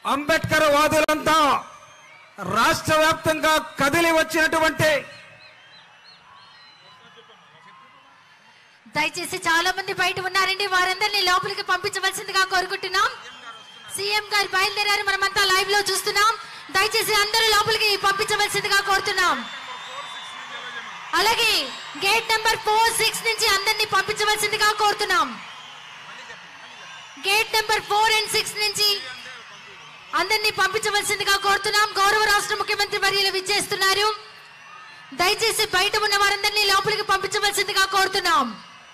అంబేద్కర్ వాదులంతా రాష్ట్ర వ్యాప్తంగా కదిలి వచ్చినటువంటి దయచేసి చాలా మంది బయట ఉన్నారండి, వారందరినీ లోపలికి పంపించవలసిందిగా కోరుకుంటున్నాం. సీఎం గారు బయలుదేరారు, మనమంతా లైవ్ లో చూస్తున్నాం. దయచేసి అందరూ లోపలికి పంపించవలసిందిగా కోరుతున్నాం. అలాగే గేట్ నెంబర్ 4-6 నుంచి అందరినీ పంపించవలసిందిగా కోరుతున్నాం. గేట్ నెంబర్ 4 and 6 నుంచి అందరినీ పంపించవలసిందిగా కోరుతున్నాం. గౌరవ రాష్ట్ర ముఖ్యమంత్రి వర్యులు విచ్చేస్తున్నారు. దయచేసి బయట ఉన్న వారందరినీ లోపలికి పంపించవలసిందిగా కోరుతున్నాం.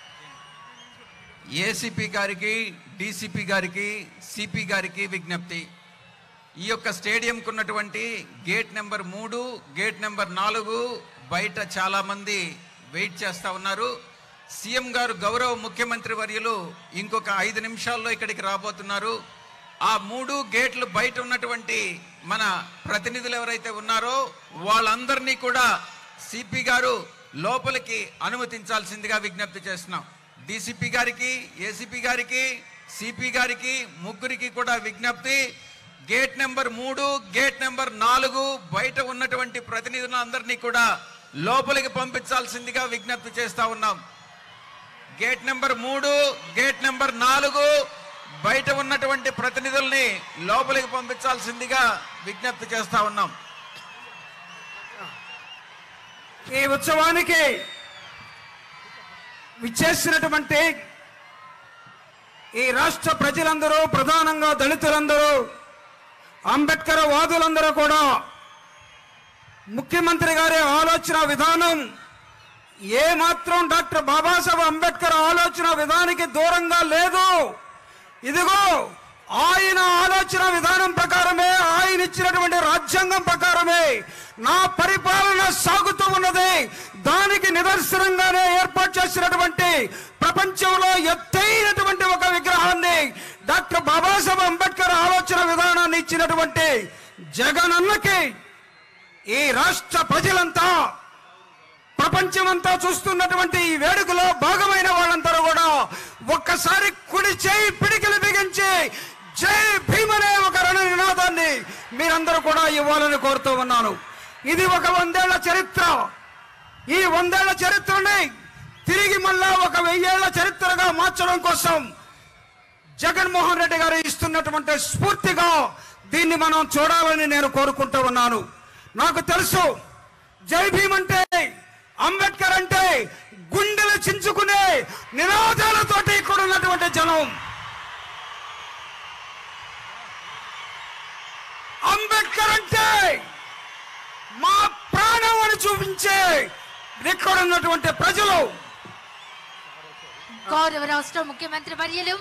ఏసీపీ గారికి, డీసీపీ గారికి, సిపి గారికి విజ్ఞప్తి. ఈ యొక్క స్టేడియంకు ఉన్నటువంటి గేట్ నెంబర్ 3, గేట్ నెంబర్ 4 బయట చాలా మంది వెయిట్ చేస్తూ ఉన్నారు. సీఎం గారు గౌరవ ముఖ్యమంత్రి వర్యులు ఇంకొక 5 నిమిషాల్లో ఇక్కడికి రాబోతున్నారు. ఆ 3 గేట్లు బయట ఉన్నటువంటి మన ప్రతినిధులు ఎవరైతే ఉన్నారో వాళ్ళందరినీ కూడా సిపి గారు లోపలికి అనుమతించాల్సిందిగా విజ్ఞప్తి చేస్తున్నాం. డీసీపీ గారికి, ఏసీపీ గారికి, సిపి గారికి ముగ్గురికి కూడా విజ్ఞప్తి. గేట్ నెంబర్ 3, గేట్ నెంబర్ 4 బయట ఉన్నటువంటి ప్రతినిధులందరినీ కూడా లోపలికి పంపించాల్సిందిగా విజ్ఞప్తి చేస్తా ఉన్నాం. గేట్ నెంబర్ 3, గేట్ నెంబర్ 4 బయట ఉన్నటువంటి ప్రతినిధుల్ని లోపలికి పంపించాల్సిందిగా విజ్ఞప్తి చేస్తా ఉన్నాం. ఈ ఉత్సవానికి విచ్చేసినటువంటి ఈ రాష్ట్ర ప్రజలందరూ, ప్రధానంగా దళితులందరూ, అంబేద్కర్ వాదులందరూ కూడా ముఖ్యమంత్రి గారి ఆలోచన విధానం ఏమాత్రం డాక్టర్ బాబాసాహెబ్ అంబేద్కర్ ఆలోచన విధానానికి దూరంగా లేదు. ఇదిగో ఆయన ఆలోచన విధానం ప్రకారమే, ఆయన ఇచ్చినటువంటి రాజ్యాంగం ప్రకారమే నా పరిపాలన సాగుతూ ఉన్నది. దానికి నిదర్శనంగానే ఏర్పాటు చేసినటువంటి ప్రపంచంలో ఎత్తైనటువంటి ఒక విగ్రహాన్ని, డాక్టర్ బాబాసాహెబ్ అంబేద్కర్ ఆలోచన విధానాన్ని ఇచ్చినటువంటి జగనన్నకి ఈ రాష్ట్ర ప్రజలంతా, ప్రపంచమంతా చూస్తున్నటువంటి ఈ వేడుకలో భాగమైన వాళ్ళందరూ కూడా ఒక్కసారి కుడి చేయి పిడికిలు బిగించి జై భీమ్ అనే ఒక రణ నినాదాన్ని మీరందరూ కూడా ఇవ్వాలని కోరుతూ ఉన్నాను. ఇది ఒక 100 ఏళ్ల చరిత్ర. ఈ 100 ఏళ్ల చరిత్రని తిరిగి మళ్ళా ఒక 1000 ఏళ్ల చరిత్రగా మార్చడం కోసం జగన్మోహన్ రెడ్డి గారు ఇస్తున్నటువంటి స్ఫూర్తిగా దీన్ని మనం చూడాలని నేను కోరుకుంటూ ఉన్నాను. నాకు తెలుసు జై భీమ్ అంటే, అంబేద్కర్ అంటే గుండెలు చించుకునే నినాదాలతోటి ఇక్కడ ఉన్నటువంటి జనం. అంబేద్కర్ అంటే మా ప్రాణం అని చూపించే ఇక్కడ ఉన్నటువంటి ప్రజలు. గౌరవ రాష్ట్ర ముఖ్యమంత్రి వర్యులు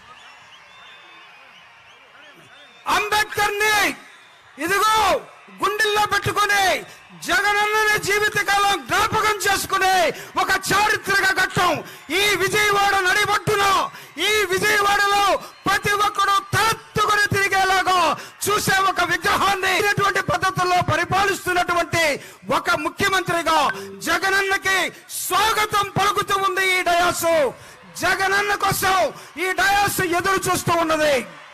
అంబేద్కర్ ని ఇదిగో గుండెల్లో పెట్టుకుని జగనన్న జీవితకాలం జ్ఞాపకం చేసుకునే ఒక చారిత్రక ఘట్టం ఈ విజయవాడ నడిబొట్టున, ఈ విజయవాడలో ప్రతి ఒక్కరు తలెత్తుకుని తిరిగేలాగా చూసే ఒక విగ్రహాన్ని పద్ధతుల్లో పరిపాలిస్తున్నటువంటి ఒక ముఖ్యమంత్రిగా జగనన్నకి స్వాగతం పలుకుతూ ఉంది ఈ డయాస్. జగనన్న కోసం ఈ డయాస్ ఎదురు చూస్తూ ఉన్నది.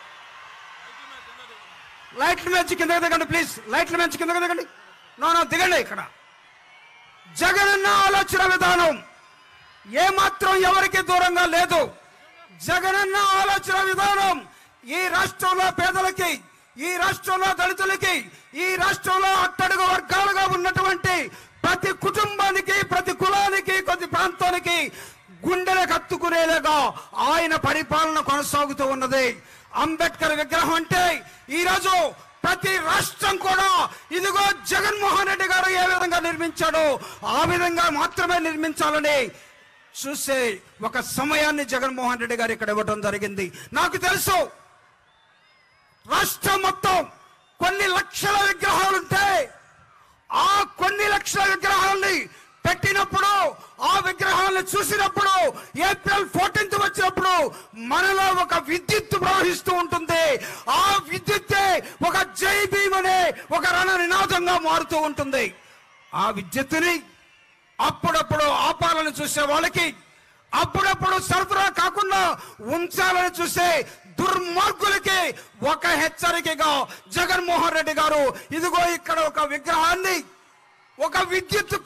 లైట్ల నుంచి కిందకి దిగండి ప్లీజ్, లైట్ల నుంచి కిందకి దిగండి. నో దిగండి. ఇక్కడ జగనన్న ఆలోచన విధానం ఏమాత్రం ఎవరికి దూరంగా లేదు. జగనన్న ఆలోచన విధానం ఈ రాష్ట్రంలో పేదలకి, ఈ రాష్ట్రంలో దళితులకి, ఈ రాష్ట్రంలో అట్టడుగు వర్గాలుగా ఉన్నటువంటి ప్రతి కుటుంబానికి, ప్రతి కులానికి, ప్రతి ప్రాంతానికి గుండెలకు హత్తుకునేలాగా ఆయన పరిపాలన కొనసాగుతూ ఉన్నది. అంబేద్కర్ విగ్రహం అంటే ఈరోజు ప్రతి రాష్ట్రం కూడా ఇదిగో జగన్మోహన్ రెడ్డి గారు ఏ విధంగా నిర్మించాడో ఆ విధంగా మాత్రమే నిర్మించాలని చూసే ఒక సమయాన్ని జగన్మోహన్ రెడ్డి గారు ఇక్కడ ఇవ్వడం జరిగింది. నాకు తెలుసు రాష్ట్రం మొత్తం కొన్ని లక్షల విగ్రహాలుంటే ఆ కొన్ని లక్షల విగ్రహాలని పెట్టినప్పుడు, ఆ విగ్రహాలను చూసినప్పుడు, ఏప్రిల్ 14th వచ్చినప్పుడు మనలో ఒక విద్యుత్ ప్రవహిస్తూ ఉంటుంది. ఆ విద్యుత్తే ఒక జై భీమ్ అనే ఒక రణ నినాదంగా మారుతూ ఉంటుంది. ఆ విద్యుత్తుని అప్పుడప్పుడు ఆపాలని చూసే వాళ్ళకి, అప్పుడప్పుడు సరఫరా కాకుండా ఉంచాలని చూసే దుర్మార్గులకి ఒక హెచ్చరికగా జగన్మోహన్ రెడ్డి గారు ఇదిగో ఇక్కడ ఒక విగ్రహాన్ని, ఒక విద్యుత్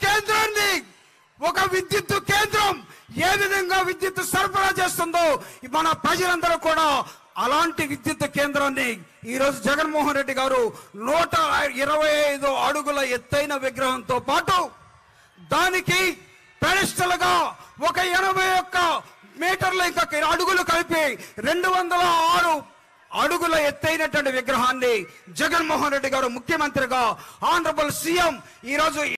కేంద్రం ఏ విధంగా విద్యుత్ సరఫరా చేస్తుందో మన ప్రజలందరూ కూడా అలాంటి విద్యుత్ కేంద్రాన్ని ఈరోజు జగన్మోహన్ రెడ్డి గారు 125 అడుగుల ఎత్తైన విగ్రహంతో పాటు దానికి పెడస్టల్ గా ఒక 81 మీటర్ల ఇంకా అడుగులు కలిపి 206 అడుగుల ఎత్తైనటువంటి విగ్రహాన్ని జగన్మోహన్ రెడ్డి గారు ముఖ్యమంత్రిగా ఆనరబుల్ సీఎం ఈరోజు